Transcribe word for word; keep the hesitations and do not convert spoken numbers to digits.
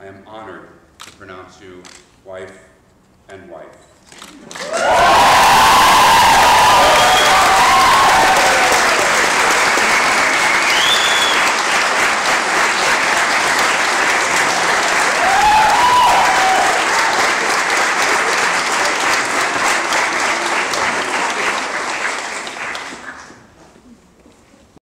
I am honored to pronounce you wife and wife.